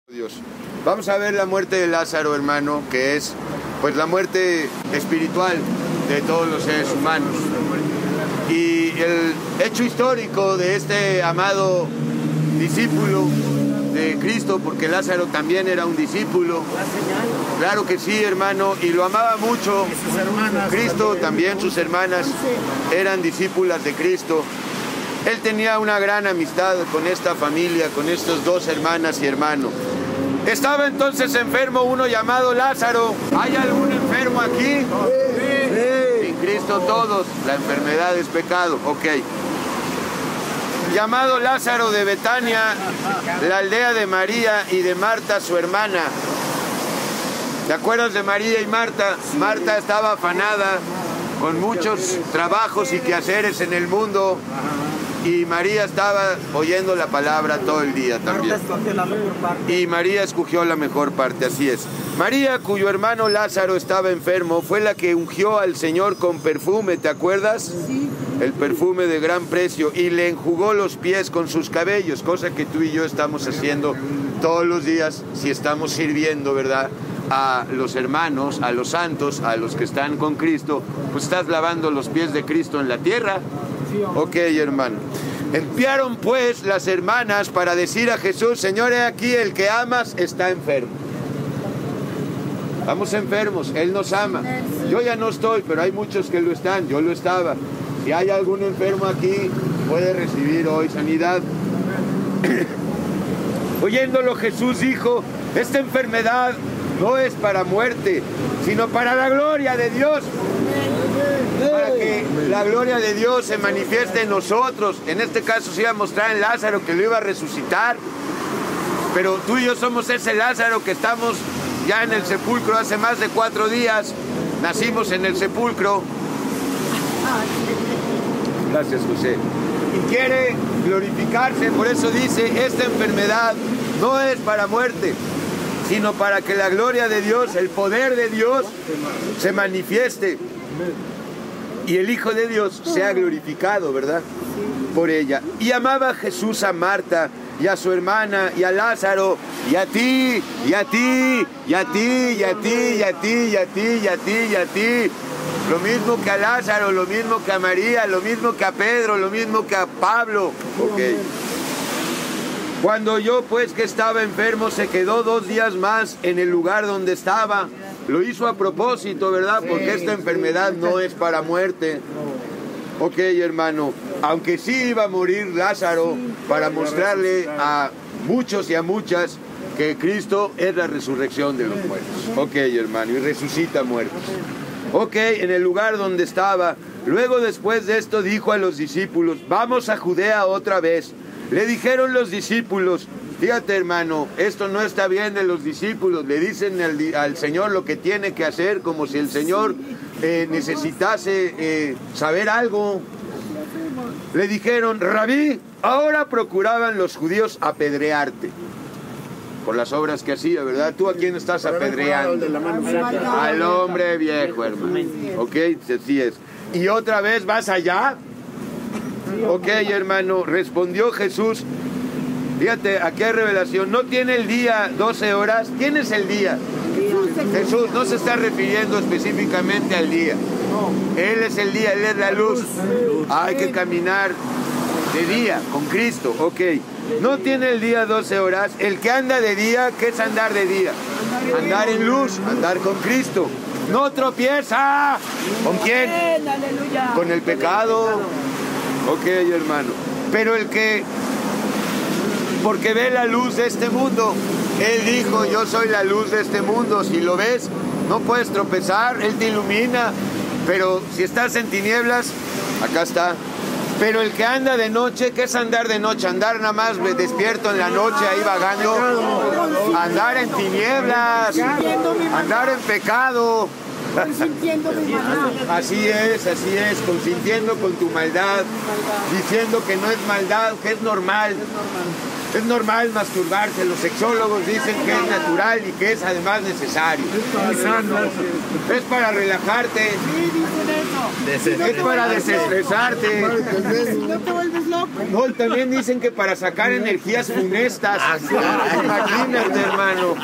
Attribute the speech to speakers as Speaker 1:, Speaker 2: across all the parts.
Speaker 1: Dios. Vamos a ver la muerte de Lázaro, hermano, que es pues la muerte espiritual de todos los seres humanos. Y el hecho histórico de este amado discípulo de Cristo, porque Lázaro también era un discípulo. Claro que sí, hermano, y lo amaba mucho. Cristo también, sus hermanas eran discípulas de Cristo. Él tenía una gran amistad con esta familia, con estas dos hermanas y hermanos. Estaba entonces enfermo uno llamado Lázaro. ¿Hay algún enfermo aquí? Sí. En Cristo todos. La enfermedad es pecado. Ok. Llamado Lázaro de Betania, la aldea de María y de Marta, su hermana. ¿Te acuerdas de María y Marta? Marta estaba afanada con muchos trabajos y quehaceres en el mundo. Y María estaba oyendo la palabra todo el día también. Y María escogió la mejor parte, así es. María, cuyo hermano Lázaro estaba enfermo, fue la que ungió al Señor con perfume, ¿te acuerdas? Sí. El perfume de gran precio, y le enjugó los pies con sus cabellos, cosa que tú y yo estamos haciendo todos los días si estamos sirviendo, ¿verdad?, a los hermanos, a los santos, a los que están con Cristo. Pues estás lavando los pies de Cristo en la tierra. Ok, hermano. Enviaron pues las hermanas para decir a Jesús: Señor, he aquí el que amas está enfermo. Estamos enfermos, Él nos ama. Yo ya no estoy, pero hay muchos que lo están, yo lo estaba. Si hay algún enfermo aquí, puede recibir hoy sanidad. Oyéndolo, Jesús dijo: esta enfermedad no es para muerte, sino para la gloria de Dios. Para que la gloria de Dios se manifieste en nosotros. En este caso se iba a mostrar en Lázaro, que lo iba a resucitar. Pero tú y yo somos ese Lázaro que estamos ya en el sepulcro hace más de 4 días. Nacimos en el sepulcro. Gracias, José. Y quiere glorificarse, por eso dice: esta enfermedad no es para muerte, sino para que la gloria de Dios, el poder de Dios, se manifieste. Y el Hijo de Dios sea glorificado, ¿verdad?, por ella. Y amaba Jesús a Marta, y a su hermana, y a Lázaro, y a ti, y a ti, y a ti, y a ti, y a ti, y a ti, y a ti, y a ti. Lo mismo que a Lázaro, lo mismo que a María, lo mismo que a Pedro, lo mismo que a Pablo. Ok. Cuando oyó pues que estaba enfermo, se quedó 2 días más en el lugar donde estaba. Lo hizo a propósito, ¿verdad? Porque esta enfermedad no es para muerte. Ok, hermano. Aunque sí iba a morir Lázaro, para mostrarle a muchos y a muchas que Cristo es la resurrección de los muertos. Ok, hermano. Y resucita muertos. Ok, en el lugar donde estaba. Luego, después de esto, dijo a los discípulos: vamos a Judea otra vez. Le dijeron los discípulos: fíjate, hermano, esto no está bien de los discípulos. Le dicen al Señor lo que tiene que hacer, como si el Señor necesitase saber algo. Le dijeron: Rabí, ahora procuraban los judíos apedrearte por las obras que hacía, ¿verdad? ¿Tú a quién estás apedreando? Al hombre viejo, hermano. Ok, así es. ¿Y otra vez vas allá? Ok, hermano. Respondió Jesús. Fíjate, aquí hay revelación. ¿No tiene el día 12 horas? ¿Quién es el día? Jesús. No se está refiriendo específicamente al día. Él es el día, Él es la luz. Hay que caminar de día con Cristo. Ok. ¿No tiene el día 12 horas? El que anda de día, ¿qué es andar de día? Andar en luz, andar con Cristo. No tropieza. ¿Con quién? Con el pecado. Ok, hermano. Pero el que, porque ve la luz de este mundo, Él dijo: yo soy la luz de este mundo. Si lo ves, no puedes tropezar, Él te ilumina. Pero si estás en tinieblas, acá está. Pero el que anda de noche, ¿qué es andar de noche? Andar nada más despierto en la noche, ahí vagando. Andar en tinieblas, andar en pecado. Así es, consintiendo con tu maldad, diciendo que no es maldad, que es normal. Es normal masturbarse, los sexólogos dicen que es natural y que es además necesario. Es para relajarte. Es para desestresarte.
Speaker 2: No te vuelves loco.
Speaker 1: No, también dicen que para sacar energías funestas. Imagínate, hermano.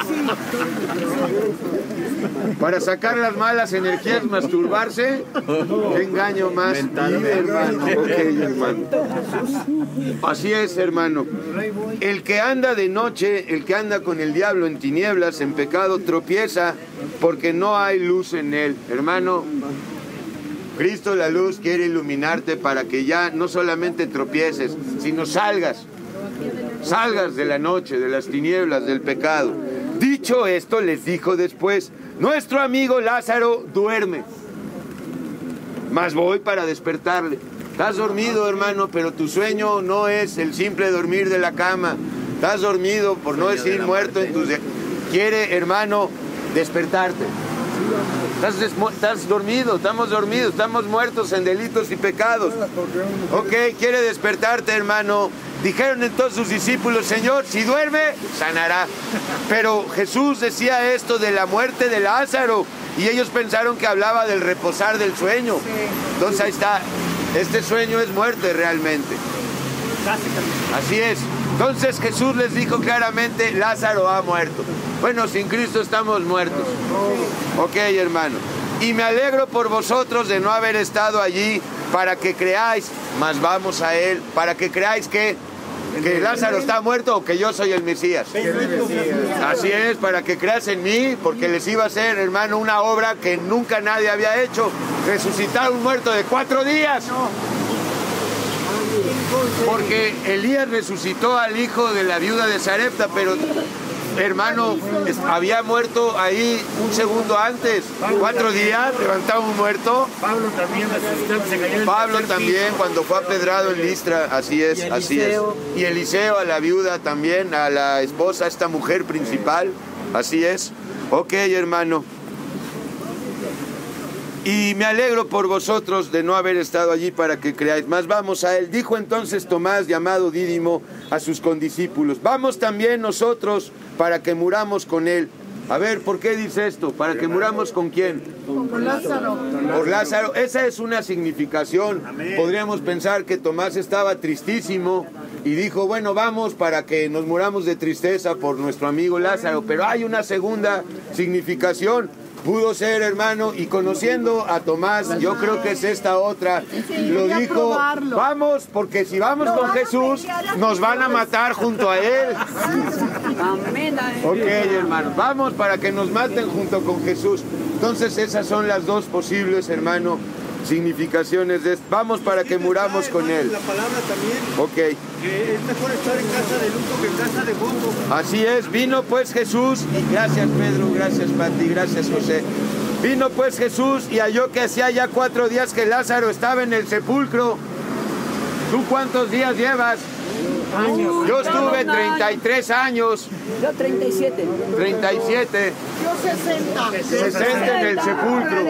Speaker 1: Para sacar las malas energías, masturbarse. Qué engaño más. Hermano. Okay, hermano. Así es, hermano. El que anda de noche, el que anda con el diablo en tinieblas, en pecado, tropieza porque no hay luz en él. Hermano, Cristo la luz quiere iluminarte para que ya no solamente tropieces, sino salgas de la noche, de las tinieblas, del pecado. Dicho esto, les dijo después: nuestro amigo Lázaro duerme, mas voy para despertarle. Estás dormido, hermano, pero tu sueño no es el simple dormir de la cama. Estás dormido, por no decir muerto en tus... Quiere, hermano, despertarte. Estás dormido, estamos muertos en delitos y pecados. Ok, quiere despertarte, hermano. Dijeron entonces sus discípulos: Señor, si duerme, sanará. Pero Jesús decía esto de la muerte de Lázaro y ellos pensaron que hablaba del reposar del sueño. Entonces ahí está, este sueño es muerte realmente. Así es. Entonces Jesús les dijo claramente: Lázaro ha muerto. Bueno, sin Cristo estamos muertos. Ok, hermano. Y me alegro por vosotros de no haber estado allí para que creáis, mas vamos a él, para que creáis que Lázaro está muerto o que yo soy el Mesías. Así es, para que creas en mí, porque les iba a hacer, hermano, una obra que nunca nadie había hecho: resucitar un muerto de 4 días. Porque Elías resucitó al hijo de la viuda de Sarepta, pero, hermano, había muerto ahí un segundo antes. 4 días, levantaba un muerto. Pablo también, cuando fue apedrado en Listra, así es, así es. Y Eliseo a la viuda también, a la esposa, a esta mujer principal, así es. Ok, hermano. Y me alegro por vosotros de no haber estado allí para que creáis. Mas vamos a él. Dijo entonces Tomás, llamado Dídimo, a sus condiscípulos: vamos también nosotros para que muramos con él. A ver, ¿por qué dice esto? ¿Para que muramos con quién?
Speaker 2: Con Lázaro.
Speaker 1: Por Lázaro. Esa es una significación. Podríamos pensar que Tomás estaba tristísimo y dijo: bueno, vamos para que nos muramos de tristeza por nuestro amigo Lázaro. Pero hay una segunda significación. Pudo ser, hermano, y conociendo a Tomás, yo creo que es esta otra. Lo dijo: vamos, porque si vamos con Jesús, nos van a matar junto a él. Ok, hermano, vamos para que nos maten junto con Jesús. Entonces esas son las dos posibles, hermano, significaciones de esto. Vamos para que muramos con él.
Speaker 3: La palabra también.
Speaker 1: Ok.
Speaker 3: Que es mejor estar en casa de luto que en casa de gozo.
Speaker 1: Así es, vino pues Jesús, y gracias Pedro, gracias Pati, gracias José. Vino pues Jesús y halló que hacía ya 4 días que Lázaro estaba en el sepulcro. ¿Tú cuántos días llevas?
Speaker 2: Años.
Speaker 1: Yo estuve 33 años.
Speaker 4: Yo 37.
Speaker 1: 37.
Speaker 2: Yo 60.
Speaker 1: 60 en el sepulcro.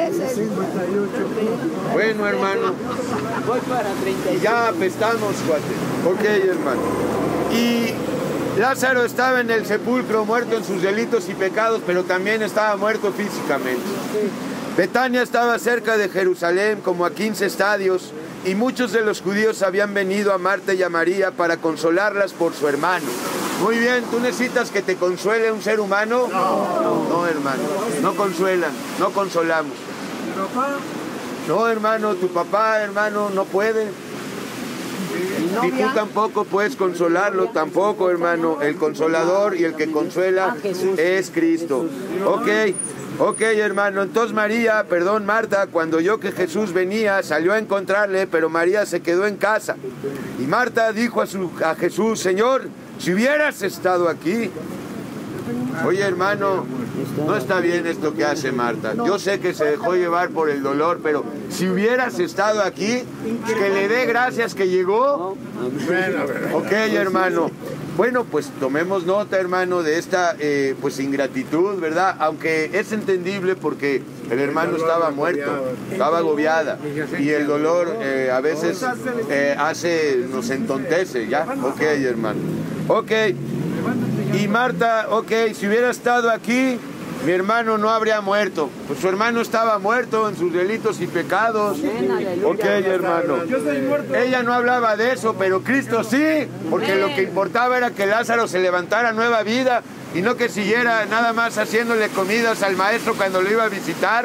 Speaker 1: Bueno, hermano.
Speaker 4: Voy para 37.
Speaker 1: Y ya apestamos, cuate. Ok, hermano. Y Lázaro estaba en el sepulcro, muerto en sus delitos y pecados, pero también estaba muerto físicamente. Betania estaba cerca de Jerusalén, como a 15 estadios, y muchos de los judíos habían venido a Marta y a María para consolarlas por su hermano. Muy bien, ¿tú necesitas que te consuele un ser humano? No, hermano, no consuelan, no consolamos. No, hermano, tu papá, hermano, no puede. Y tú tampoco puedes consolarlo, tampoco, hermano. El consolador y el que consuela es Cristo. Ok, hermano. Entonces Marta, cuando oyó que Jesús venía, salió a encontrarle, pero María se quedó en casa. Y Marta dijo a Jesús: Señor, si hubieras estado aquí. Oye, hermano, no está bien esto que hace Marta. Yo sé que se dejó llevar por el dolor, pero si hubieras estado aquí, que le dé gracias que llegó. Ok, hermano. Bueno, pues tomemos nota, hermano, de esta pues ingratitud, ¿verdad? Aunque es entendible porque el hermano estaba muerto, estaba agobiada, y el dolor a veces nos entontece, ¿ya? Ok, hermano. Ok. Y Marta, ok, si hubiera estado aquí, mi hermano no habría muerto. Pues su hermano estaba muerto en sus delitos y pecados. Ok, hermano.
Speaker 3: Yo soy muerto.
Speaker 1: Ella no hablaba de eso, pero Cristo sí, porque lo que importaba era que Lázaro se levantara a nueva vida y no que siguiera nada más haciéndole comidas al maestro cuando lo iba a visitar.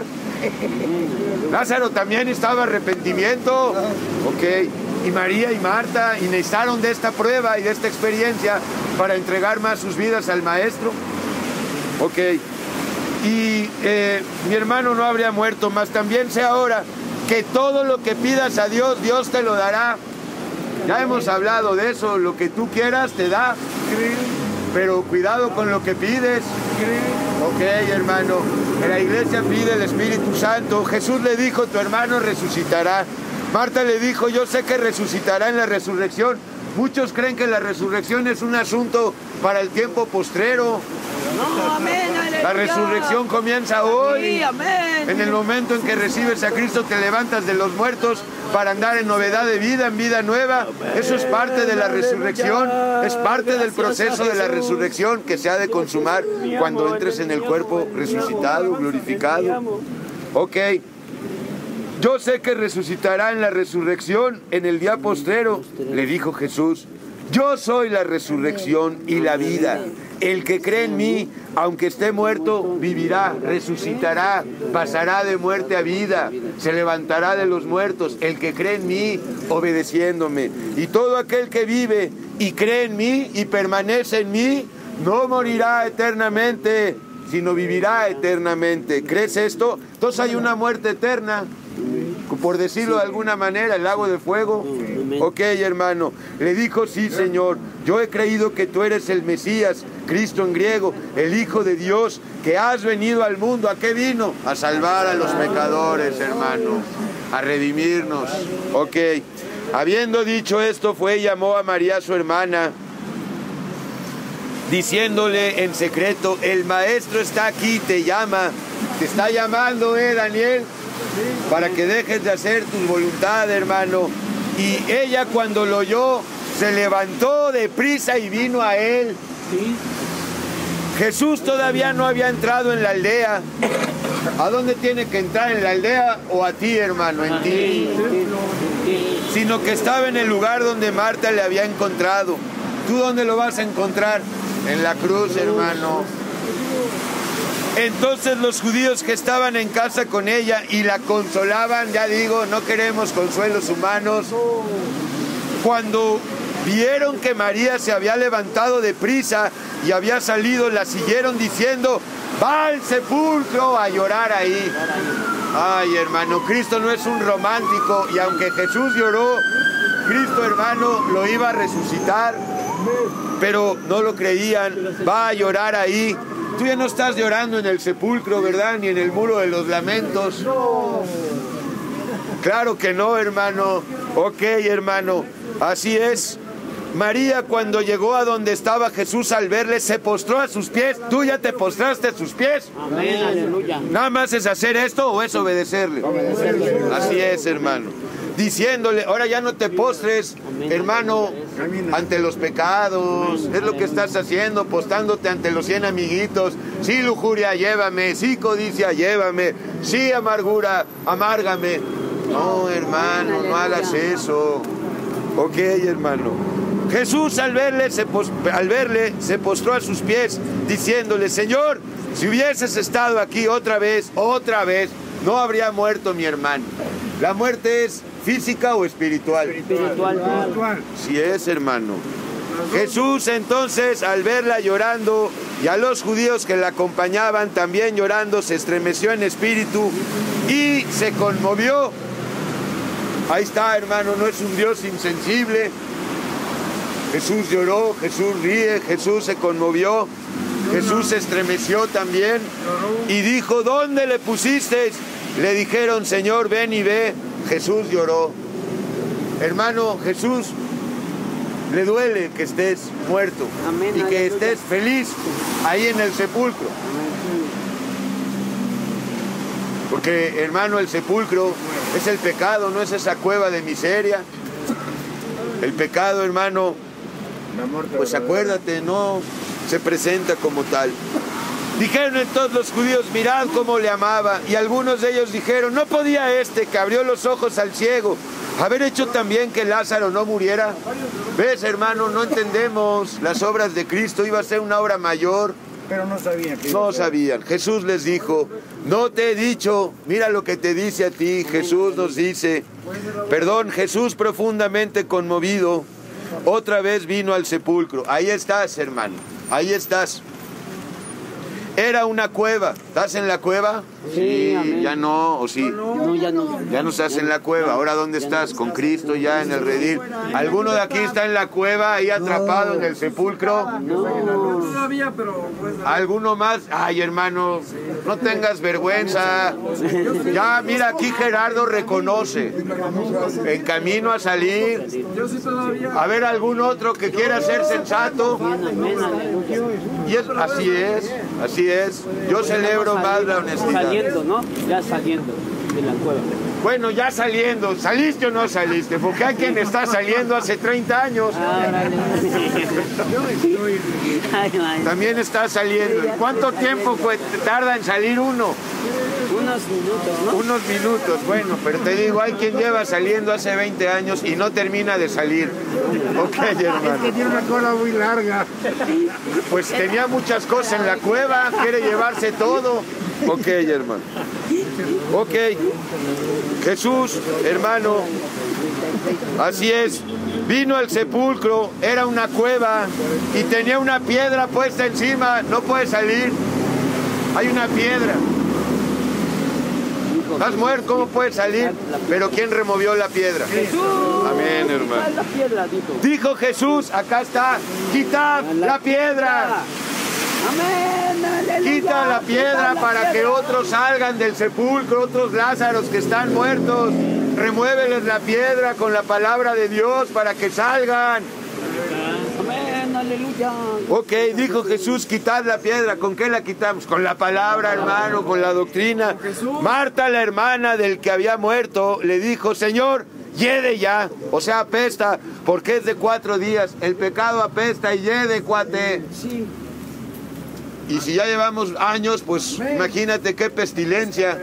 Speaker 1: Lázaro también estaba arrepentimiento. Ok. Y María y Marta, y necesitaron de esta prueba y de esta experiencia para entregar más sus vidas al maestro. Ok. Y mi hermano no habría muerto, más también sé ahora que todo lo que pidas a Dios, Dios te lo dará. Ya hemos hablado de eso, lo que tú quieras te da. Pero cuidado con lo que pides. Ok, hermano. La iglesia pide el Espíritu Santo. Jesús le dijo, tu hermano resucitará. Marta le dijo, yo sé que resucitará en la resurrección. Muchos creen que la resurrección es un asunto para el tiempo postrero.
Speaker 4: No, amén, aleluya.
Speaker 1: La resurrección comienza hoy.
Speaker 4: Sí, amén.
Speaker 1: En el momento en que recibes a Cristo te levantas de los muertos para andar en novedad de vida, en vida nueva. Eso es parte de la resurrección, es parte del proceso de la resurrección que se ha de consumar cuando entres en el cuerpo resucitado, glorificado. Ok. Yo sé que resucitará en la resurrección en el día postrero, le dijo Jesús. Yo soy la resurrección y la vida. El que cree en mí, aunque esté muerto, vivirá, resucitará, pasará de muerte a vida, se levantará de los muertos. El que cree en mí, obedeciéndome. Y todo aquel que vive y cree en mí y permanece en mí, no morirá eternamente, sino vivirá eternamente. ¿Crees esto? Entonces hay una muerte eterna, por decirlo de alguna manera, el lago de fuego. Ok, hermano. Le dijo, sí, Señor, yo he creído que tú eres el Mesías, Cristo en griego, el Hijo de Dios, que has venido al mundo. ¿A qué vino? A salvar a los pecadores, hermano, a redimirnos. Ok. Habiendo dicho esto, fue y llamó a María, su hermana, diciéndole en secreto, el maestro está aquí, te llama, te está llamando, Daniel, para que dejes de hacer tu voluntad, hermano. Y ella, cuando lo oyó, se levantó deprisa y vino a él. Jesús todavía no había entrado en la aldea. ¿A dónde tiene que entrar? ¿En la aldea o a ti, hermano? En ti. Sino que estaba en el lugar donde Marta le había encontrado. ¿Tú dónde lo vas a encontrar? En la cruz, hermano. Entonces los judíos que estaban en casa con ella y la consolaban, ya digo, no queremos consuelos humanos, cuando vieron que María se había levantado deprisa y había salido, la siguieron diciendo, va al sepulcro a llorar ahí. Ay, hermano, Cristo no es un romántico, y aunque Jesús lloró, Cristo, hermano, lo iba a resucitar, pero no lo creían. Va a llorar ahí. Tú ya no estás llorando en el sepulcro, ¿verdad? Ni en el muro de los lamentos. Claro que no, hermano. Ok, hermano, así es. María, cuando llegó a donde estaba Jesús, al verle, se postró a sus pies. ¿Tú ya te postraste a sus pies?
Speaker 4: Amén, aleluya.
Speaker 1: ¿Nada más es hacer esto o es obedecerle? Así es, hermano. Diciéndole, ahora ya no te postres, hermano, ante los pecados. Es lo que estás haciendo, postándote ante los 100 amiguitos. Sí, lujuria, llévame. Sí, codicia, llévame. Sí, amargura, amárgame. No, hermano, no hagas eso. Ok, hermano. Jesús al verle se postró a sus pies, diciéndole, Señor, si hubieses estado aquí otra vez, no habría muerto mi hermano. ¿La muerte es física o espiritual?
Speaker 4: Espiritual.
Speaker 1: Sí es, hermano. Jesús entonces, al verla llorando y a los judíos que la acompañaban también llorando, se estremeció en espíritu y se conmovió. Ahí está, hermano, no es un Dios insensible. Jesús lloró, Jesús ríe, Jesús se conmovió, Jesús se estremeció también y dijo, ¿dónde le pusisteis? Le dijeron, Señor, ven y ve. Jesús lloró. Hermano, Jesús le duele que estés muerto.
Speaker 4: Amén,
Speaker 1: y que
Speaker 4: aleluya.
Speaker 1: estés feliz ahí en el sepulcro. Porque, hermano, el sepulcro es el pecado, no es esa cueva de miseria. El pecado, hermano, pues acuérdate, no se presenta como tal. Dijeron entonces los judíos, mirad cómo le amaba. Y algunos de ellos dijeron, ¿no podía este que abrió los ojos al ciego haber hecho también que Lázaro no muriera? ¿Ves, hermano? No entendemos las obras de Cristo. Iba a ser una obra mayor.
Speaker 3: Pero no sabían.
Speaker 1: No sabían. Jesús les dijo, no te he dicho, mira lo que te dice a ti. Jesús nos dice, perdón, Jesús profundamente conmovido, otra vez vino al sepulcro. Ahí estás, hermano, ahí estás. Era una cueva. ¿Estás en la cueva?
Speaker 4: Sí, amén.
Speaker 1: Ya no, ¿o sí?
Speaker 4: No, ya no.
Speaker 1: Ya no estás en la cueva. ¿Ahora dónde estás? Con Cristo ya en el redil. ¿Alguno de aquí está en la cueva ahí atrapado en el sepulcro?
Speaker 4: No.
Speaker 3: Todavía, pero pues,
Speaker 1: ¿Alguno más? Ay, hermano, no tengas vergüenza. Ya, mira, aquí Gerardo reconoce. En camino a salir.
Speaker 3: yo sí todavía.
Speaker 1: A ver, algún otro que quiera ser sensato.
Speaker 4: Amén, aleluya.
Speaker 1: Y así es, así es. Yo celebro más la honestidad.
Speaker 4: Saliendo, ¿no? Ya saliendo de la cueva.
Speaker 1: Bueno, ya saliendo, ¿saliste o no saliste? Porque hay quien está saliendo hace 30 años. También está saliendo. ¿Y cuánto tiempo tarda en salir uno?
Speaker 4: Unos minutos, ¿no?
Speaker 1: Unos minutos, bueno, pero te digo, hay quien lleva saliendo hace 20 años y no termina de salir. Ok, hermano.
Speaker 3: Tiene una cola muy larga.
Speaker 1: Pues tenía muchas cosas en la cueva, quiere llevarse todo. Ok, hermano. Ok. Jesús, hermano, así es. Vino al sepulcro, era una cueva y tenía una piedra puesta encima. No puede salir. Hay una piedra. Estás muerto, ¿cómo puedes salir? Pero ¿quién removió la piedra?
Speaker 4: Jesús.
Speaker 1: Amén, hermano.
Speaker 4: La piedra, dijo.
Speaker 1: Dijo Jesús, acá está, quitad la piedra.
Speaker 4: Amén, aleluya.
Speaker 1: Quita la piedra para que otros salgan del sepulcro, otros Lázaros que están muertos. Remuéveles la piedra con la palabra de Dios para que salgan.
Speaker 4: Amén, aleluya.
Speaker 1: Ok, dijo Jesús, quitad la piedra. ¿Con qué la quitamos? Con la palabra, hermano, con la doctrina. Marta, la hermana del que había muerto, le dijo, Señor, hiede ya. O sea, apesta, porque es de 4 días. El pecado apesta y hiede, cuate.
Speaker 4: Sí.
Speaker 1: Y si ya llevamos años, pues imagínate qué pestilencia.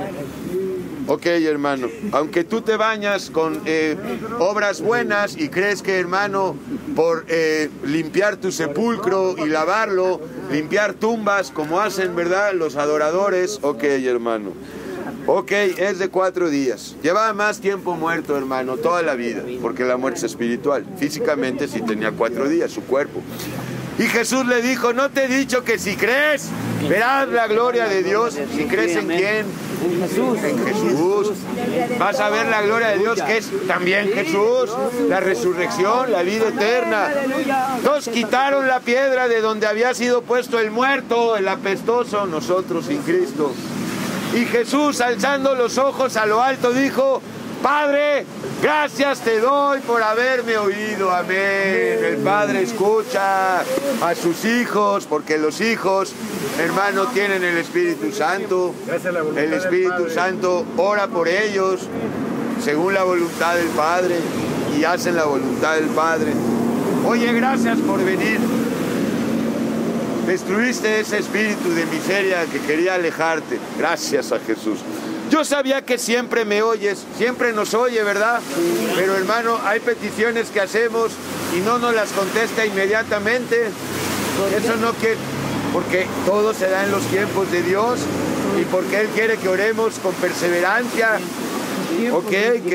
Speaker 1: Ok, hermano, aunque tú te bañas con obras buenas y crees que, hermano, por limpiar tu sepulcro y lavarlo, limpiar tumbas como hacen, ¿verdad?, los adoradores. Ok, hermano. Ok, es de 4 días. Llevaba más tiempo muerto, hermano, toda la vida, porque la muerte es espiritual. Físicamente sí tenía 4 días, su cuerpo. Y Jesús le dijo, ¿no te he dicho que si crees, verás la gloria de Dios? Si crees en quién,
Speaker 4: En Jesús.
Speaker 1: en Jesús, vas a ver la gloria de Dios, que es también Jesús, la resurrección, la vida eterna. Nos quitaron la piedra de donde había sido puesto el muerto, el apestoso, nosotros sin Cristo. Y Jesús, alzando los ojos a lo alto, dijo, Padre, gracias te doy por haberme oído. Amén. El Padre escucha a sus hijos, porque los hijos, hermano, tienen el Espíritu Santo. El Espíritu Santo ora por ellos según la voluntad del Padre y hacen la voluntad del Padre. Oye, gracias por venir. Destruiste ese espíritu de miseria que quería alejarte. Gracias a Jesús. Yo sabía que siempre me oyes, siempre nos oye, ¿verdad? Pero, hermano, hay peticiones que hacemos y no nos las contesta inmediatamente. Eso no quiere, porque todo se da en los tiempos de Dios y porque Él quiere que oremos con perseverancia. Ok,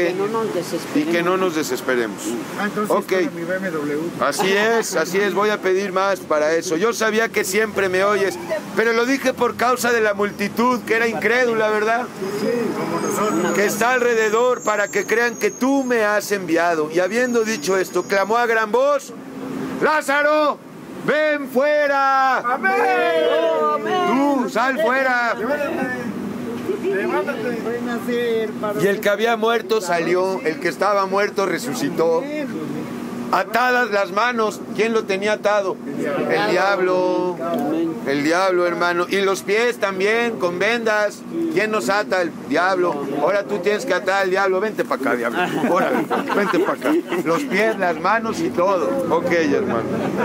Speaker 1: y que no nos desesperemos.
Speaker 3: Entonces,
Speaker 1: Ok.
Speaker 3: mi BMW.
Speaker 1: Así es, voy a pedir más para eso. Yo sabía que siempre me oyes, pero lo dije por causa de la multitud que era incrédula, ¿verdad? Que está alrededor para que crean que tú me has enviado. Y habiendo dicho esto, clamó a gran voz, ¡Lázaro, ven fuera! Tú, sal fuera. Y el que había muerto salió, el que estaba muerto resucitó. Atadas las manos. ¿Quién lo tenía atado? El diablo. El diablo, hermano. Y los pies también, con vendas. ¿Quién nos ata? El diablo. Ahora tú tienes que atar al diablo. Vente para acá, diablo. Órale, vente para acá. Los pies, las manos y todo. Ok, hermano.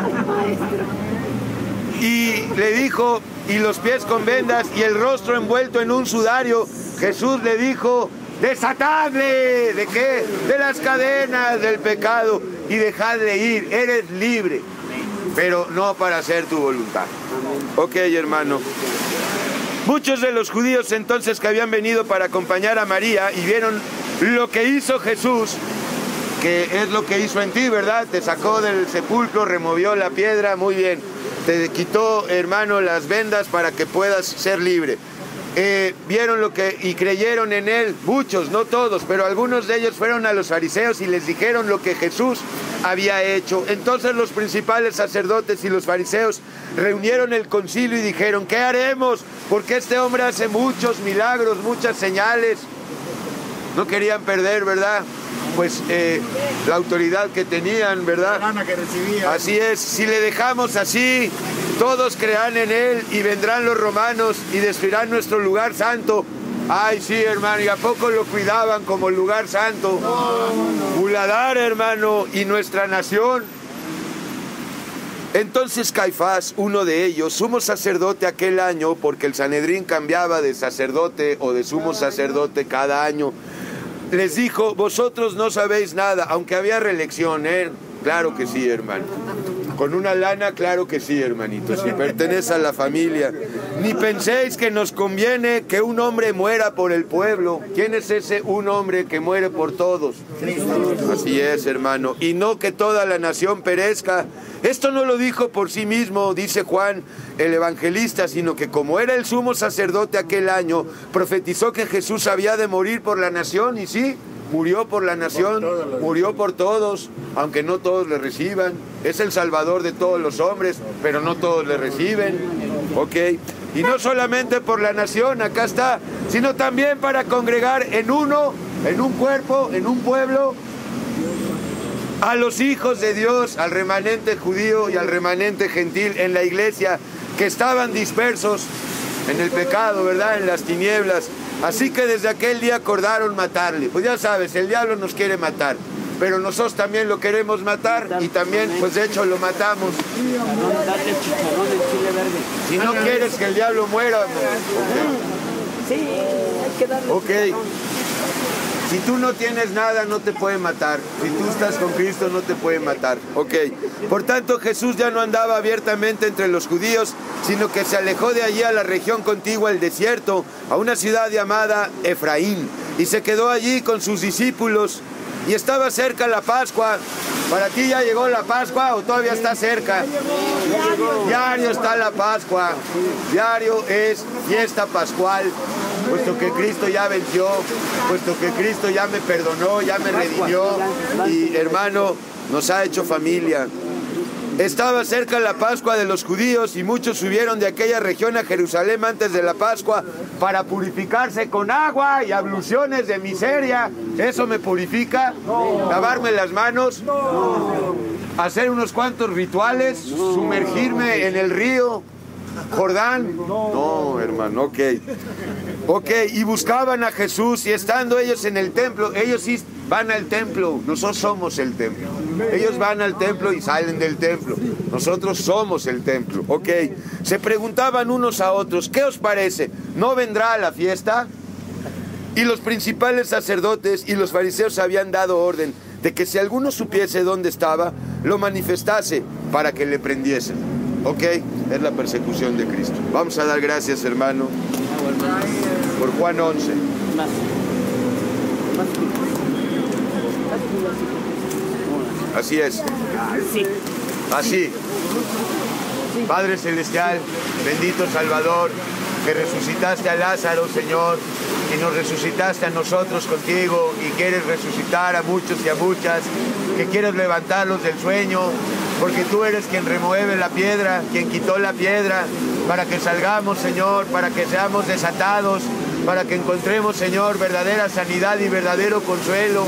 Speaker 1: Y le dijo, y los pies con vendas y el rostro envuelto en un sudario. Jesús le dijo, desatadle. ¿De qué? De las cadenas del pecado y dejadle ir. Eres libre, pero no para hacer tu voluntad. Ok, hermano. Muchos de los judíos entonces que habían venido para acompañar a María y vieron lo que hizo Jesús, que es lo que hizo en ti, ¿verdad? Te sacó del sepulcro, removió la piedra, muy bien. Te quitó, hermano, las vendas para que puedas ser libre. Vieron lo que y creyeron en él, muchos, no todos, pero algunos de ellos fueron a los fariseos y les dijeron lo que Jesús había hecho. Entonces los principales sacerdotes y los fariseos reunieron el concilio y dijeron, ¿qué haremos? Porque este hombre hace muchos milagros, muchas señales. No querían perder, ¿verdad? Pues la autoridad que tenían, ¿verdad?
Speaker 3: La lana que recibían.
Speaker 1: Así es, si le dejamos así, todos creerán en él y vendrán los romanos y destruirán nuestro lugar santo. Ay, sí, hermano, ¿y a poco lo cuidaban como lugar santo? Muladar, hermano, y nuestra nación. Entonces Caifás, uno de ellos, sumo sacerdote aquel año, porque el Sanedrín cambiaba de sacerdote o de sumo sacerdote cada año, les dijo, vosotros no sabéis nada, aunque había reelección, ¿eh? Claro que sí, hermano. Con una lana, claro que sí, hermanito, si pertenece a la familia. Ni penséis que nos conviene que un hombre muera por el pueblo. ¿Quién es ese un hombre que muere por todos? Así es, hermano. Y no que toda la nación perezca. Esto no lo dijo por sí mismo, dice Juan el evangelista, sino que como era el sumo sacerdote aquel año, profetizó que Jesús había de morir por la nación, y sí, murió por la nación, murió por todos, aunque no todos le reciban. Es el salvador de todos los hombres, pero no todos le reciben. Ok, y no solamente por la nación, acá está, sino también para congregar en uno, en un cuerpo, en un pueblo, a los hijos de Dios, al remanente judío y al remanente gentil en la iglesia, que estaban dispersos en el pecado, ¿verdad? En las tinieblas. Así que desde aquel día acordaron matarle. Pues ya sabes, el diablo nos quiere matar, pero nosotros también lo queremos matar y también, pues de hecho, lo matamos. Si no quieres que el diablo muera,
Speaker 4: sí, hay que darle.
Speaker 1: ok. Si tú no tienes nada, no te puede matar. Si tú estás con Cristo, no te puede matar. Ok. Por tanto, Jesús ya no andaba abiertamente entre los judíos, sino que se alejó de allí a la región contigua al desierto, a una ciudad llamada Efraín, y se quedó allí con sus discípulos. Y estaba cerca la Pascua. ¿Para ti ya llegó la Pascua o todavía está cerca? Diario está la Pascua. Diario es fiesta pascual. Puesto que Cristo ya venció, puesto que Cristo ya me perdonó, ya me redimió y, hermano, nos ha hecho familia. Estaba cerca la Pascua de los judíos y muchos subieron de aquella región a Jerusalén antes de la Pascua para purificarse con agua y abluciones de miseria. ¿Eso me purifica? ¿Lavarme las manos? ¿Hacer unos cuantos rituales? ¿Sumergirme en el río Jordán? No, hermano, ok. Ok, y buscaban a Jesús, y estando ellos en el templo, ellos sí van al templo, nosotros somos el templo. Ellos van al templo y salen del templo, nosotros somos el templo. Ok, se preguntaban unos a otros, ¿qué os parece? ¿No vendrá a la fiesta? Y los principales sacerdotes y los fariseos habían dado orden de que si alguno supiese dónde estaba, lo manifestase para que le prendiesen. Ok, es la persecución de Cristo. Vamos a dar gracias, hermano, por Juan 11. Así es. Así. Padre Celestial, bendito Salvador, que resucitaste a Lázaro, Señor, y nos resucitaste a nosotros contigo, y quieres resucitar a muchos y a muchas, que quieres levantarlos del sueño, porque tú eres quien remueve la piedra, quien quitó la piedra, para que salgamos, Señor, para que seamos desatados, para que encontremos, Señor, verdadera sanidad y verdadero consuelo.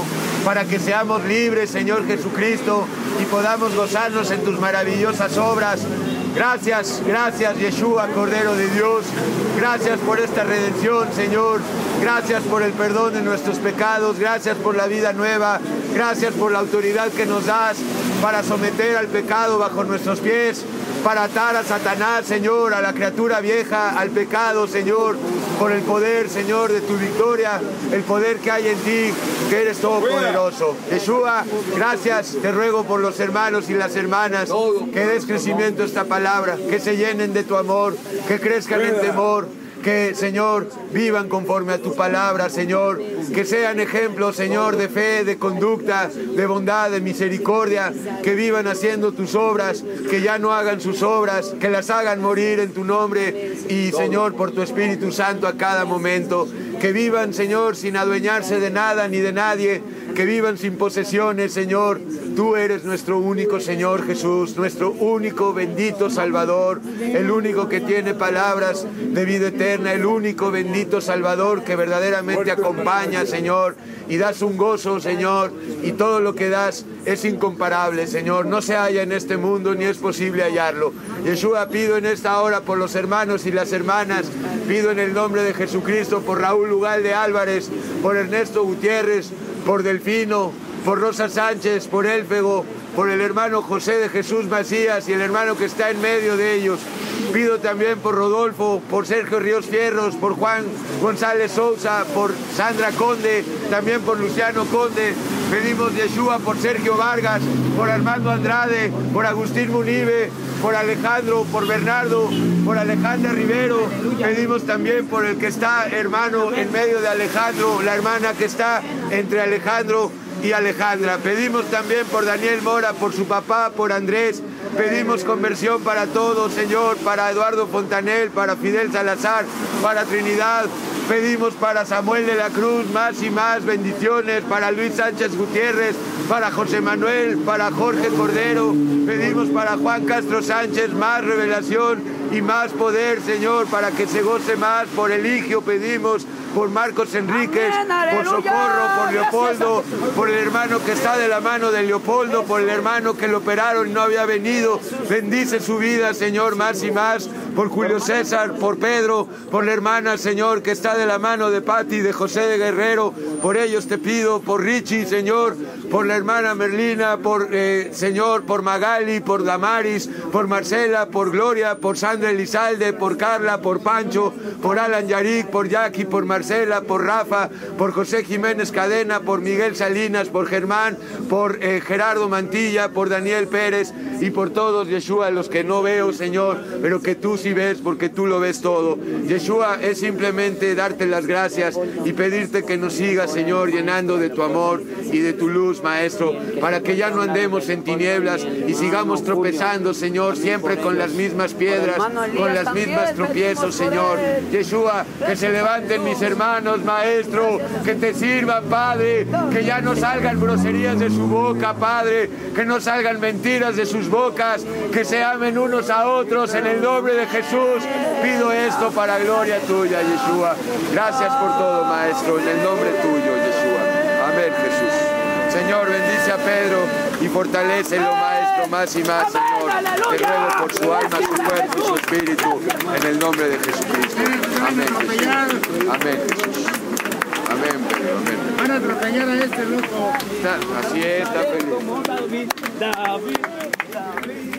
Speaker 1: para que seamos libres, Señor Jesucristo, y podamos gozarnos en tus maravillosas obras. Gracias, gracias, Yeshua, Cordero de Dios. Gracias por esta redención, Señor. Gracias por el perdón de nuestros pecados. Gracias por la vida nueva. Gracias por la autoridad que nos das para someter al pecado bajo nuestros pies, para atar a Satanás, Señor, a la criatura vieja, al pecado, Señor, por el poder, Señor, de tu victoria, el poder que hay en ti, que eres todopoderoso. Yeshua, gracias, te ruego por los hermanos y las hermanas, que des crecimiento a esta palabra, que se llenen de tu amor, que crezcan en temor, que, Señor, vivan conforme a tu palabra, Señor, que sean ejemplos, Señor, de fe, de conducta, de bondad, de misericordia, que vivan haciendo tus obras, que ya no hagan sus obras, que las hagan morir en tu nombre y, Señor, por tu Espíritu Santo a cada momento, que vivan, Señor, sin adueñarse de nada ni de nadie, que vivan sin posesiones, Señor. Tú eres nuestro único Señor Jesús, nuestro único bendito Salvador, el único que tiene palabras de vida eterna, el único bendito Salvador que verdaderamente acompaña, Señor, y das un gozo, Señor, y todo lo que das es incomparable, Señor. No se halla en este mundo ni es posible hallarlo. Yeshua, pido en esta hora por los hermanos y las hermanas, pido en el nombre de Jesucristo por Raúl Ugalde Álvarez, por Ernesto Gutiérrez, por Delfino, por Rosa Sánchez, por Élfego, por el hermano José de Jesús Macías y el hermano que está en medio de ellos. Pido también por Rodolfo, por Sergio Ríos Fierros, por Juan González Sousa, por Sandra Conde, también por Luciano Conde. Pedimos, Yeshua, por Sergio Vargas, por Armando Andrade, por Agustín Munive, por Alejandro, por Bernardo, por Alejandra Rivero. Pedimos también por el que está, hermano, en medio de Alejandro, la hermana que está entre Alejandro y Alejandra. Pedimos también por Daniel Mora, por su papá, por Andrés. Pedimos conversión para todos, Señor, para Eduardo Fontanel, para Fidel Salazar, para Trinidad. Pedimos para Samuel de la Cruz más y más bendiciones, para Luis Sánchez Gutiérrez, para José Manuel, para Jorge Cordero. Pedimos para Juan Castro Sánchez más revelación y más poder, Señor, para que se goce más. Por Eligio pedimos, por Marcos Enríquez, por Socorro, por Leopoldo, por el hermano que está de la mano de Leopoldo, por el hermano que lo operaron y no había venido. Bendice su vida, Señor, más y más. Por Julio César, por Pedro, por la hermana, Señor, que está de la mano de Pati, de José de Guerrero. Por ellos te pido, por Richie, Señor, por la hermana Merlina, por, Señor, por Magali, por Damaris, por Marcela, por Gloria, por Sandra Elizalde, por Carla, por Pancho, por Alan Yarik, por Jackie, por Marcela, por Rafa, por José Jiménez Cadena, por Miguel Salinas, por Germán, por Gerardo Mantilla, por Daniel Pérez y por todos, Yeshua, los que no veo, Señor, pero que tú sí ves, porque tú lo ves todo. Yeshua, es simplemente darte las gracias y pedirte que nos sigas, Señor, llenando de tu amor y de tu luz, Maestro, para que ya no andemos en tinieblas y sigamos tropezando, Señor, siempre con las mismas piedras, con las mismas tropiezos, Señor. Yeshua, que se levanten mis hermanos, Maestro, que te sirvan, Padre, que ya no salgan groserías de su boca, Padre, que no salgan mentiras de sus bocas, que se amen unos a otros en el nombre de Jesús. Pido esto para gloria tuya, Yeshua. Gracias por todo, Maestro, en el nombre tuyo, Yeshua. Amén, Jesús. Señor, bendice a Pedro y fortalécelo, Maestro, más y más, Señor. Te ruego por su alma, su cuerpo y su espíritu, en el nombre de Jesucristo. Amén, Jesús. Amén, Jesús. Amén, Pedro, amén.
Speaker 3: Van a atropellar a este loco.
Speaker 1: Así es, está feliz.